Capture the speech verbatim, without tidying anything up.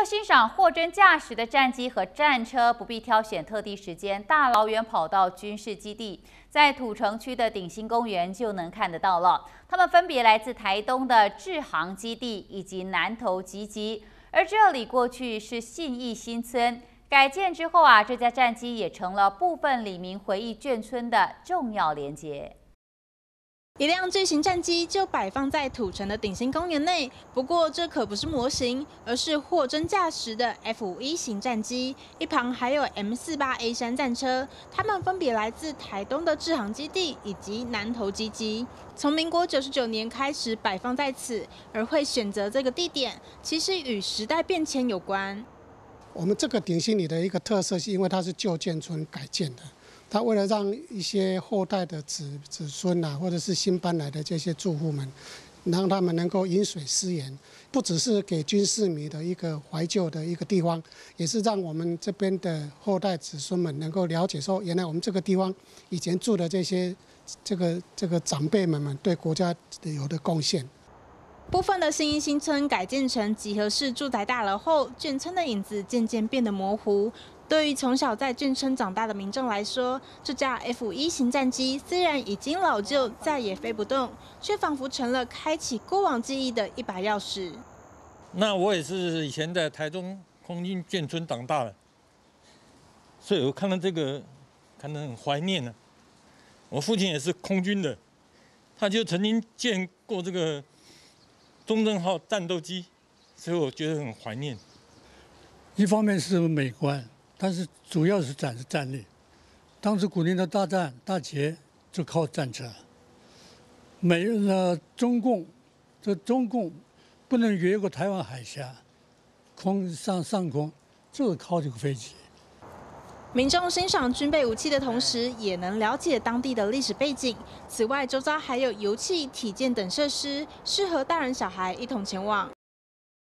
了欣赏货真价实的战机和战车，不必挑选特地时间，大老远跑到军事基地，在土城区的鼎新公园就能看得到了。它们分别来自台东的志航基地以及南投集集，而这里过去是信义新村，改建之后啊，这架战机也成了部分里民回忆眷村的重要连结。 一辆巨型战机就摆放在土城的鼎新公园内，不过这可不是模型，而是货真价实的 F 五一型战机。一旁还有 M 四八 A 三战车，它们分别来自台东的志航基地以及南投集集。从民国九十九年开始摆放在此，而会选择这个地点，其实与时代变迁有关。 我们这个鼎新里的一个特色，是因为它是旧建村改建的。 他为了让一些后代的子子孙啊，或者是新搬来的这些住户们，让他们能够饮水思源，不只是给军事迷的一个怀旧的一个地方，也是让我们这边的后代子孙们能够了解说，原来我们这个地方以前住的这些这个这个长辈们们对国家有的贡献。 部分的信义新村改建成集合式住宅大楼后，眷村的影子渐渐变得模糊。对于从小在眷村长大的民众来说，这架 F 五一型战机虽然已经老旧，再也飞不动，却仿佛成了开启过往记忆的一把钥匙。 那我也是以前在台中空军眷村长大的，所以我看到这个，看得很怀念呢、啊。我父亲也是空军的，他就曾经见过这个。 中正号战斗机，所以我觉得很怀念。 一方面是美观，但是主要是展示战力。当时古宁头大战大捷就靠战车。美呃中共，这中共不能越过台湾海峡，空上上空就是靠这个飞机。 民众欣赏军备武器的同时，也能了解当地的历史背景。此外，周遭还有游憩、体健等设施，适合大人小孩一同前往。